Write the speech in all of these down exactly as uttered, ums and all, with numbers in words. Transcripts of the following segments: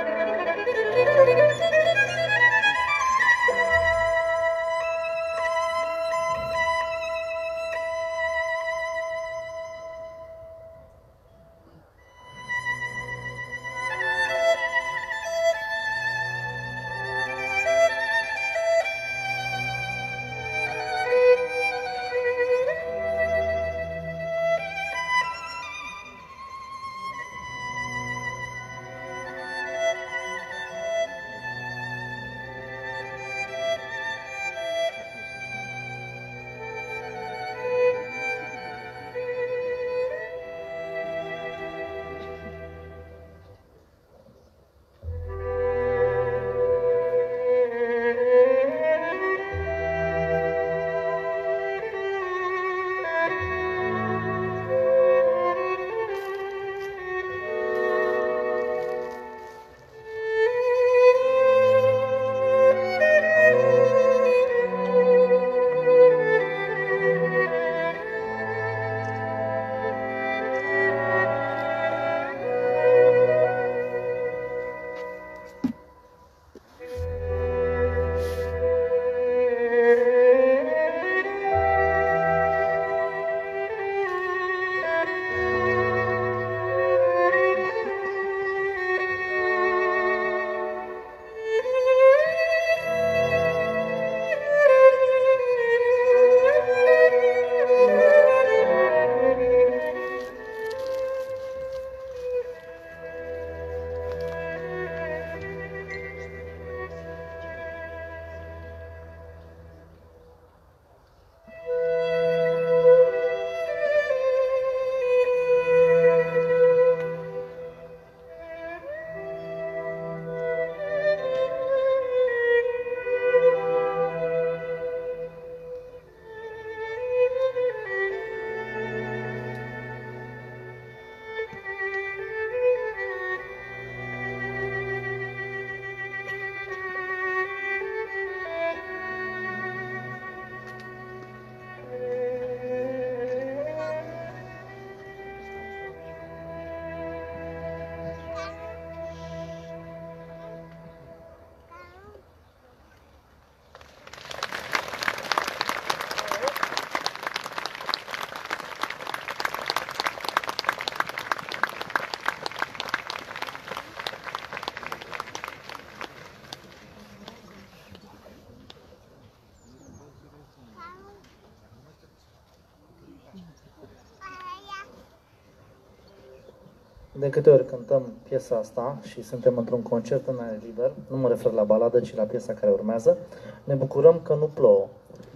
De câte ori cântăm piesa asta și suntem într-un concert în aer liber, nu mă refer la baladă, ci la piesa care urmează, ne bucurăm că nu plouă.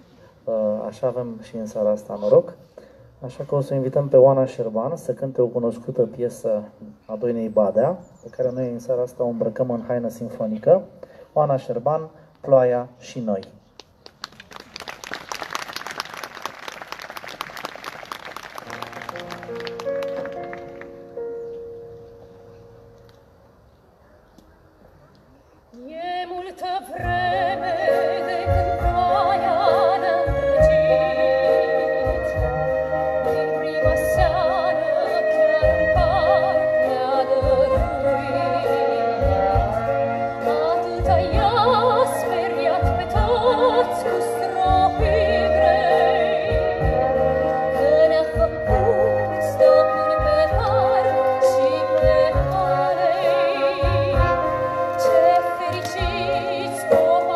Așa avem și în seara asta noroc. Așa că o să invităm pe Oana Șerban să cânte o cunoscută piesă a Doinei Badea, pe care noi în seara asta o îmbrăcăm în haină sinfonică. Oana Șerban, Ploaia și noi. Oh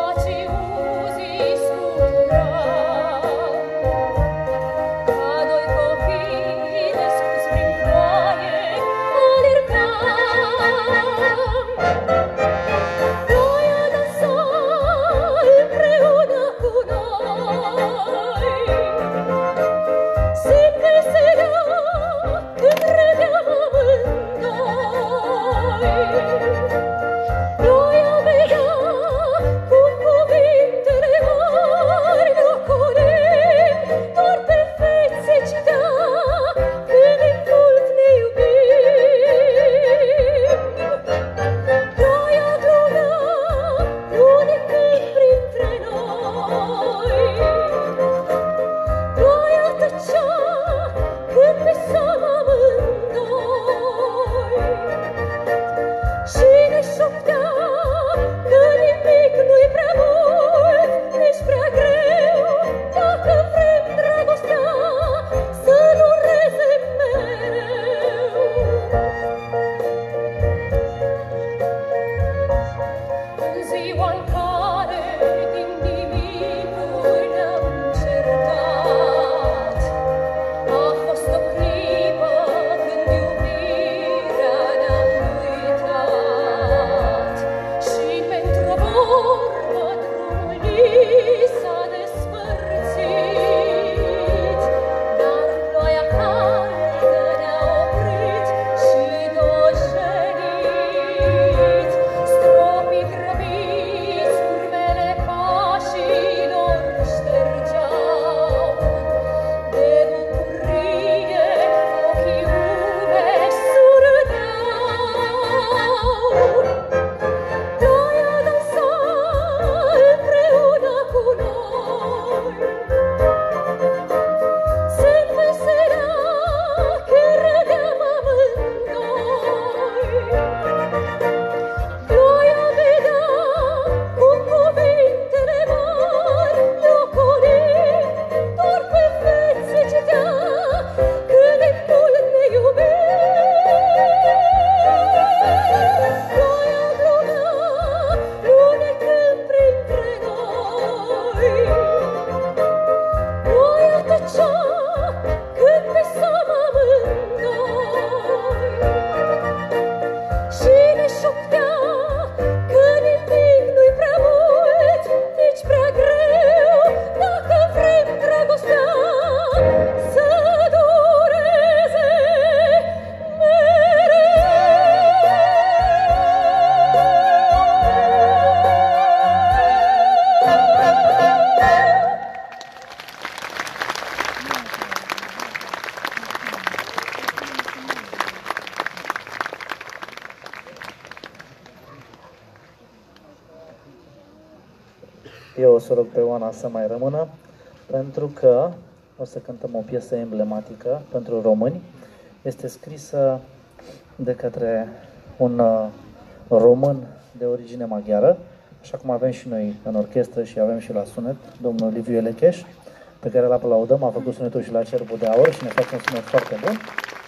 Eu o să rog pe Oana să mai rămână, pentru că o să cântăm o piesă emblematică pentru români. Este scrisă de către un uh, român de origine maghiară, așa cum avem și noi în orchestră și avem și la sunet, domnul Liviu Elecheș, pe care îl aplaudăm, a făcut sunetul și la Cerbul de Aur și ne face un sunet foarte bun.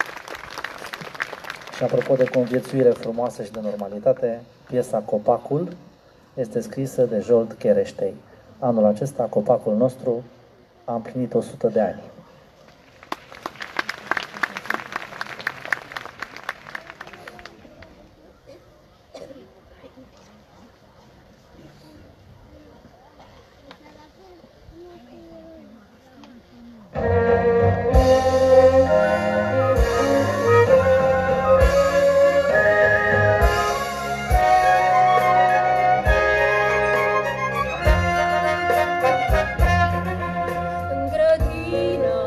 Și apropo de conviețuire frumoasă și de normalitate, piesa Copacul este scrisă de Jolt Chereștei. Anul acesta, Copacul nostru a împlinit o sută de ani. În grădină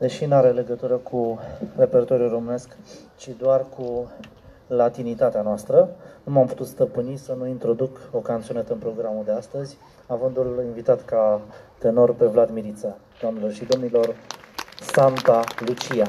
deși nu are legătură cu repertoriul românesc, ci doar cu latinitatea noastră. Nu m-am putut stăpâni să nu introduc o canționetă în programul de astăzi, avându-l invitat ca tenor pe Vlad Miriță. Doamnelor și domnilor, Santa Lucia.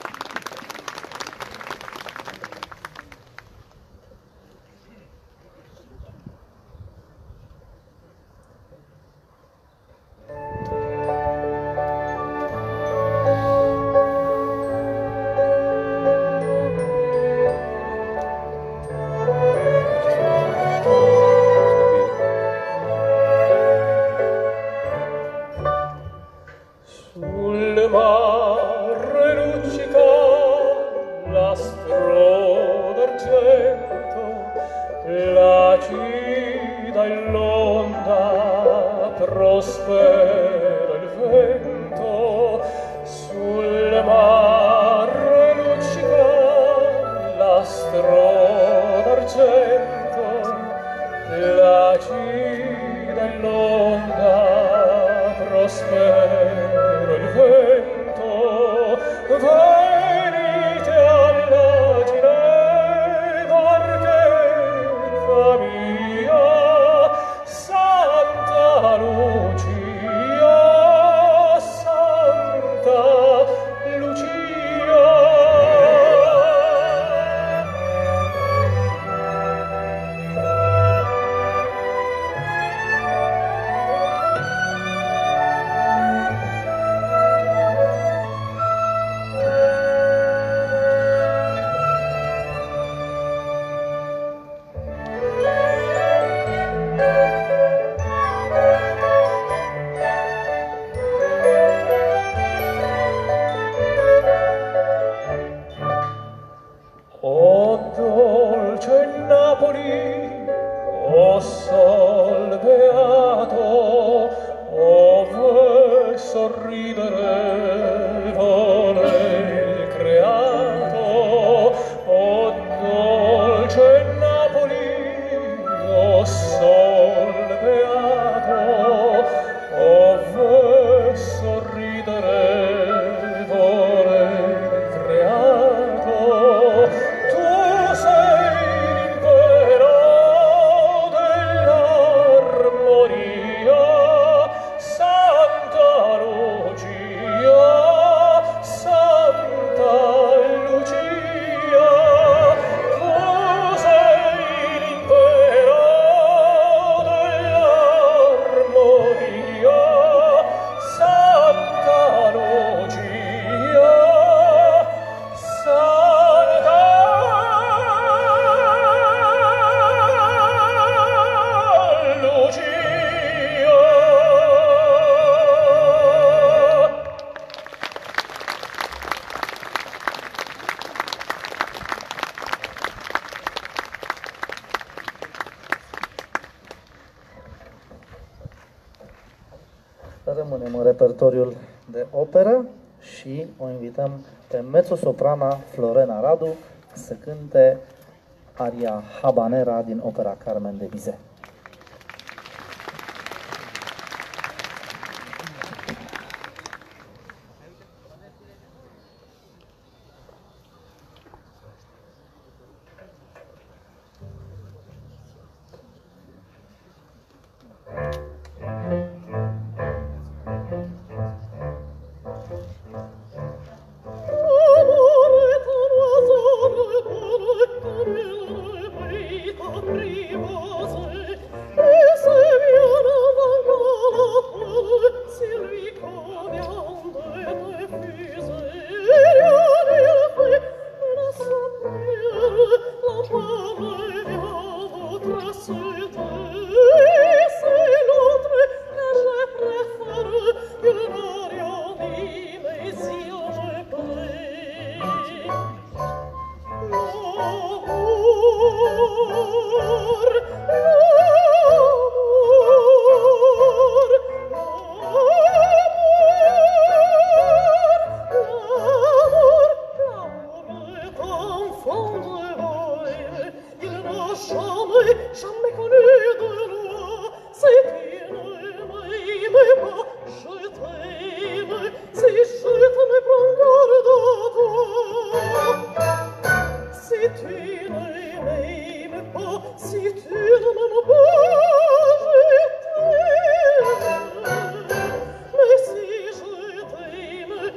Rămânem în repertoriul de operă și o invităm pe mezzosoprana Florena Radu să cânte aria Habanera din opera Carmen de Bizet. Primo se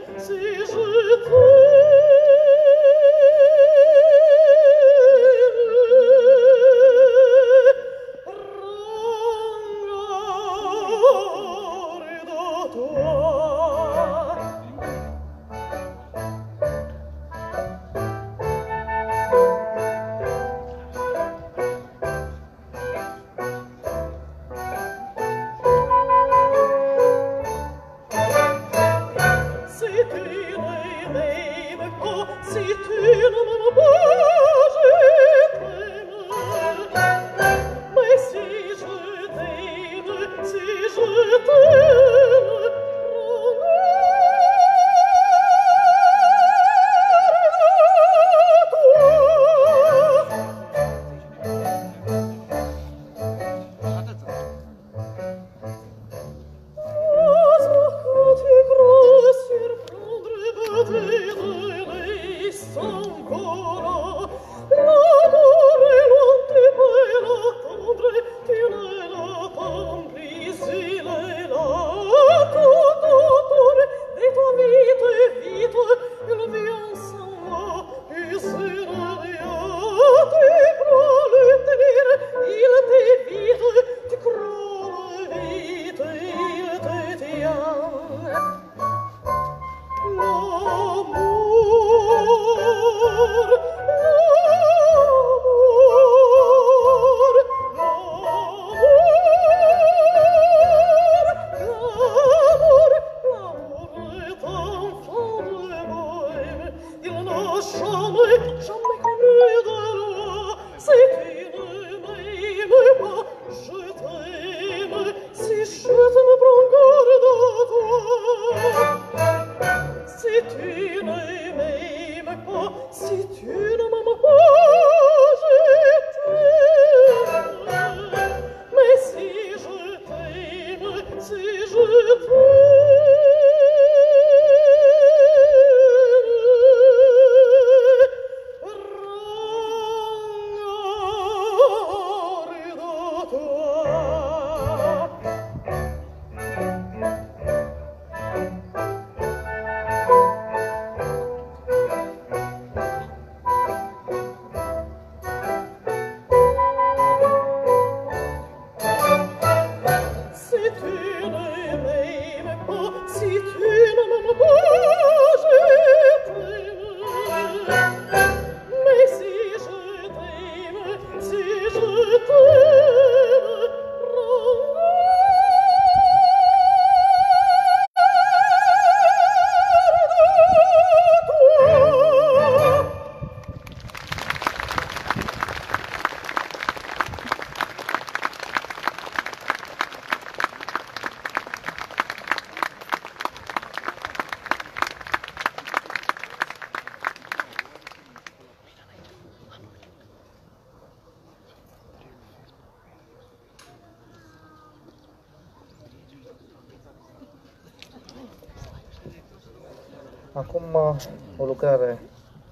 Acum o lucrare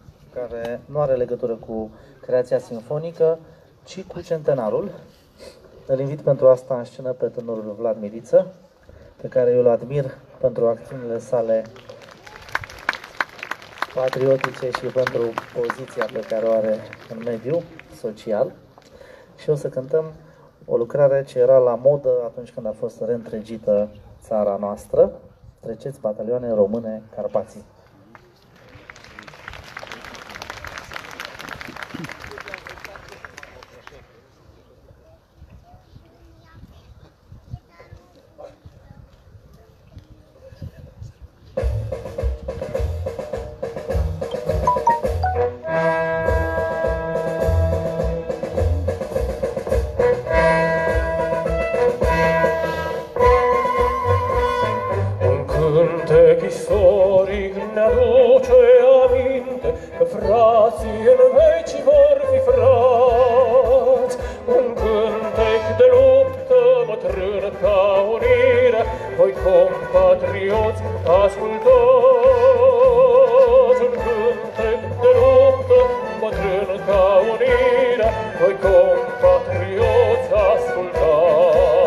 care nu are legătură cu creația sinfonică, ci cu centenarul. Îl invit pentru asta în scenă pe tânărul Vlad Miliță, pe care eu îl admir pentru acțiunile sale patriotice și pentru poziția pe care o are în mediul social. Și o să cântăm o lucrare ce era la modă atunci când a fost reîntregită țara noastră. Treceți, batalioane române, Carpații.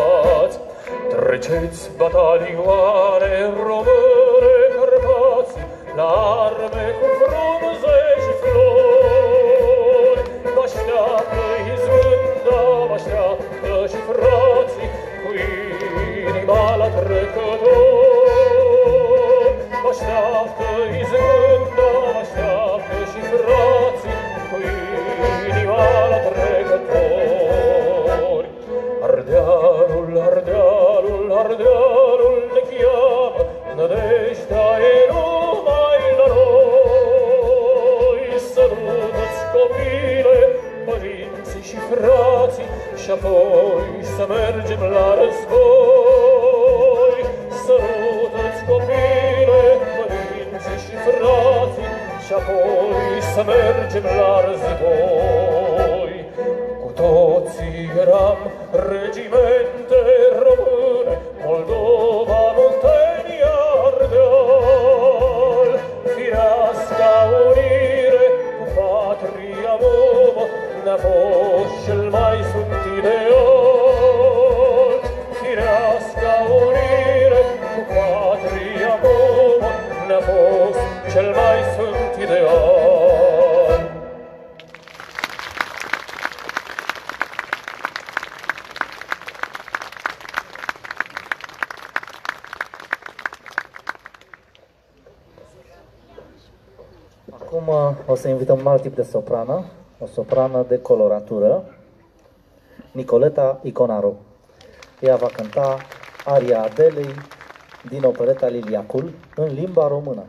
Treceți, batalioane române, Carpații, arme cu frunze și flori. Mă așteaptă izbânda, mă așteaptă și frații cu inima la trecător. Mă așteaptă izbânda, mă așteaptă și frații cu inima la trecător. Ardealul, ardealul, ardealul ne cheamă, nădejdea e numai la noi. Sărută-ți copile, părinții și frații, și apoi să mergem la război. Sărută-ți copile, părinții și frații, și apoi să mergem la război. Cu toții eram regimente române, Moldova, Muntenia, Ardeal. Fireasca unire cu patria nouă ne-a fost cel mai sfânt ideal. Fireasca unire cu patria nouă ne-a fost cel mai sfânt ideal. Acum o să invităm un alt tip de soprană, o soprană de coloratură, Nicoleta Iconaru. Ea va cânta aria Adelei din opereta Liliacul în limba română.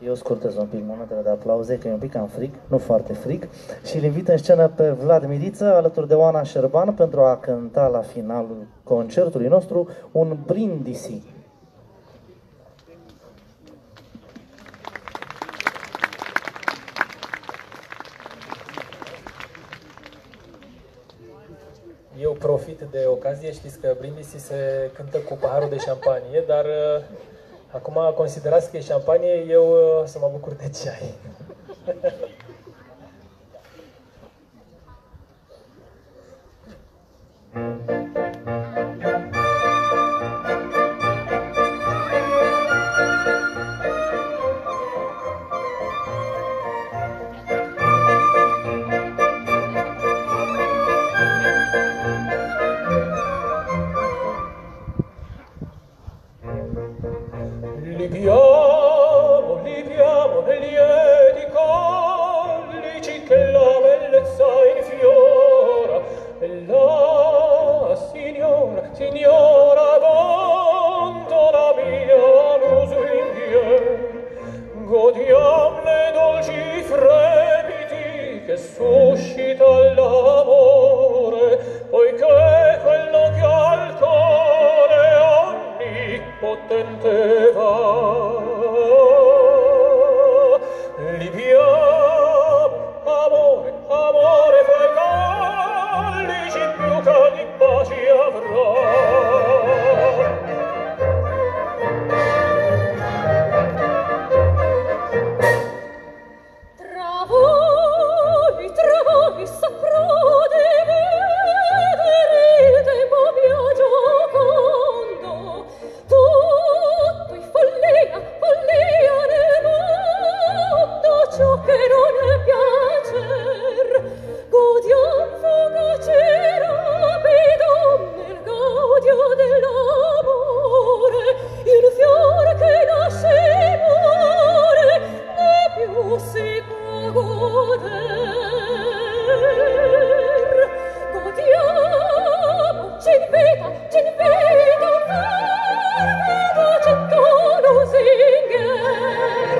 Eu scurtez un pic momentele de aplauze, că e un pic cam fric, nu foarte fric, și îl invit în scenă pe Vlad Miriță, alături de Oana Șerban, pentru a cânta la finalul concertului nostru un brindisi. Eu profit de ocazie, știți că brindisi se cântă cu paharul de șampanie, dar uh, acum considerați că e șampanie, eu uh, să mă bucur de ceai. Liviamo, liviamo nel lieti collici che la bellezza infiora, e la signora, signora, abbandona via l'usurindier. Godiam le dolci fremiti che suscita l'amore, poiché quello che al cuore onnipotente va. Liviamo, amore, amore, fra i collici più caldi baci avrà. Tra voi, tra voi saprò di vedere il tempo mio giocondo, tutto in follia, follia nel mondo, ciò che non è piacer. Godiam fugace rapido nel gaudio dell'amore, il fiore che nasce e muore, né più si può goder. Godiamo, ci invita, ci invita a farvelo cento lusinger.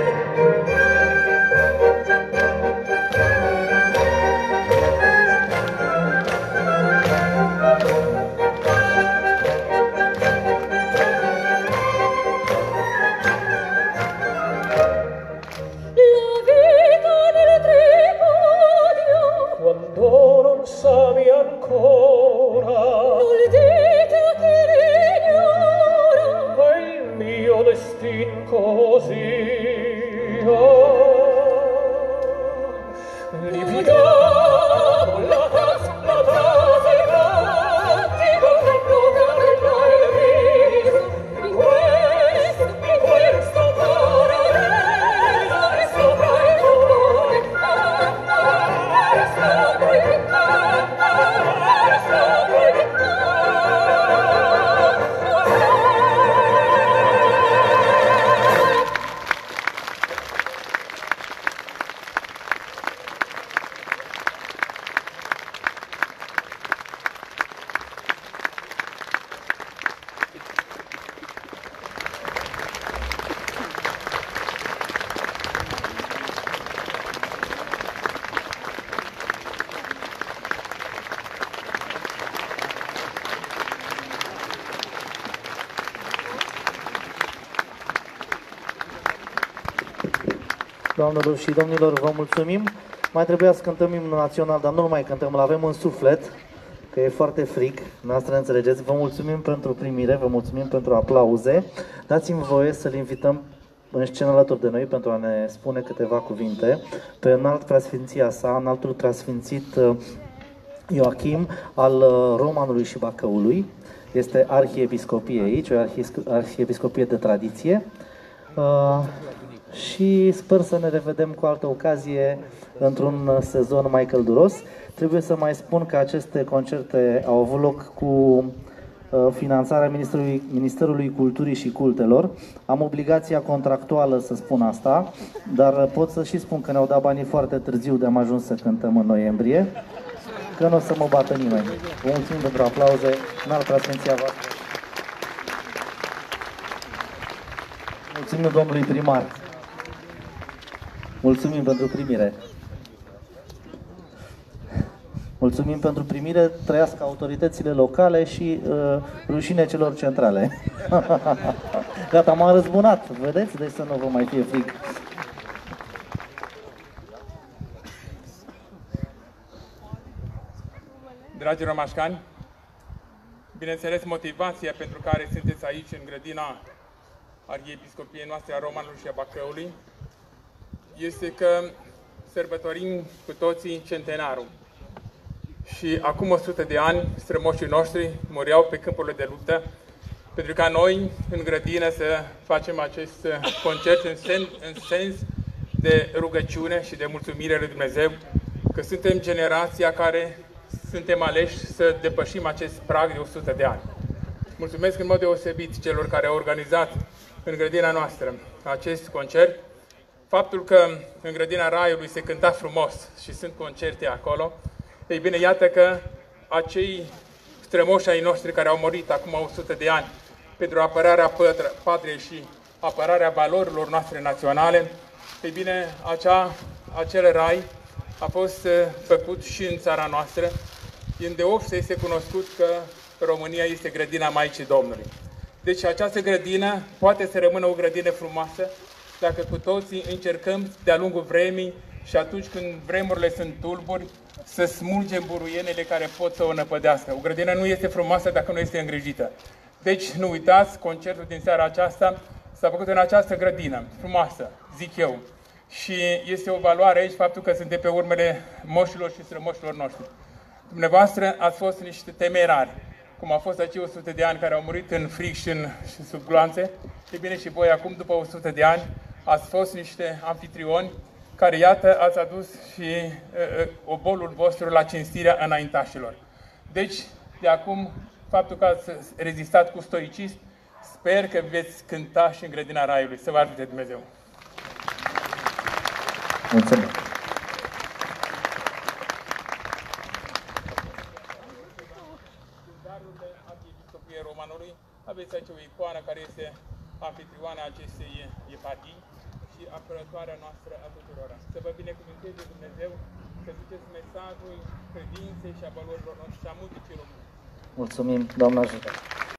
La vita nel tripudio, Quando non savi ancora non dite a chi l'ignora, è il mio destin così. Liviamo la casa, la casa, i fatti, con la nuca della riso, in questo, in questo paradiso, e sopra il cuore, ah, ah, e sopra il cuore, ah, e sopra il Doamnelor și domnilor, vă mulțumim. Mai trebuia să cântăm imnul național, dar nu mai cântăm, îl avem în suflet, că e foarte fric, noastră înțelegeți. Vă mulțumim pentru primire, vă mulțumim pentru aplauze. Dați-mi voie să-l invităm în scenă alături de noi pentru a ne spune câteva cuvinte pe înalt preasfinția sa, înaltul preasfințit Ioachim al Romanului și Bacăului. Este arhiepiscopie aici, o arhiepiscopie de tradiție. Și sper să ne revedem cu altă ocazie într-un sezon mai călduros. Trebuie să mai spun că aceste concerte au avut loc cu finanțarea Ministerului, Ministerului Culturii și Cultelor. Am obligația contractuală să spun asta, dar pot să și spun că ne-au dat banii foarte târziu de am ajuns să cântăm în noiembrie, că nu o să mă bată nimeni. Vă mulțumim pentru aplauze, înalt preasfinția voastră. Mulțumim domnului primar. Mulțumim pentru primire. Mulțumim pentru primire, trăiască autoritățile locale și uh, rușine celor centrale. Gata, m-am răzbunat, vedeți? Deci să nu vă mai fie fric. Dragi romașcani, bineînțeles, motivația pentru care sunteți aici în grădina Arhiepiscopiei noastre a Romanului și a Bacăului este că sărbătorim cu toții centenarul. Și acum o sută de ani, strămoșii noștri mureau pe câmpurile de luptă pentru ca noi, în grădină, să facem acest concert în, sen, în sens de rugăciune și de mulțumire lui Dumnezeu, că suntem generația care suntem aleși să depășim acest prag de o sută de ani. Mulțumesc în mod deosebit celor care au organizat în grădina noastră acest concert. Faptul că în grădina Raiului se cânta frumos și sunt concerte acolo, ei bine, iată că acei strămoși ai noștri care au murit acum o sută de ani pentru apărarea patriei și apărarea valorilor noastre naționale, ei bine, acea, acel rai a fost făcut și în țara noastră. Îndeopște este cunoscut că România este grădina Maicii Domnului. Deci această grădină poate să rămână o grădină frumoasă dacă cu toții încercăm de-a lungul vremii și atunci când vremurile sunt tulburi, să smulgem buruienele care pot să o năpădească. O grădină nu este frumoasă dacă nu este îngrijită. Deci nu uitați, concertul din seara aceasta s-a făcut în această grădină frumoasă, zic eu. Și este o valoare aici faptul că suntem pe urmele moșilor și strămoșilor noștri. Dumneavoastră ați fost niște temerari, cum au fost acei o sută de ani care au murit în frig și, în, și sub gloanțe. E bine, și voi acum, după o sută de ani, ați fost niște anfitrioni care, iată, ați adus și uh, obolul vostru la cinstirea înaintașilor. Deci, de acum, faptul că ați rezistat cu stoicism, sper că veți cânta și în grădina Raiului. Să vă ajute Dumnezeu! Mulțumesc! Romanului, aveți aici o icoană care este anfitrioana acestei eparhii și apărătoarea noastră a tuturor. Să vă binecuvânteze Dumnezeu, să duceți mesajul credinței și a valorilor noastre și a muzicii române. Mulțumim, Doamne ajută!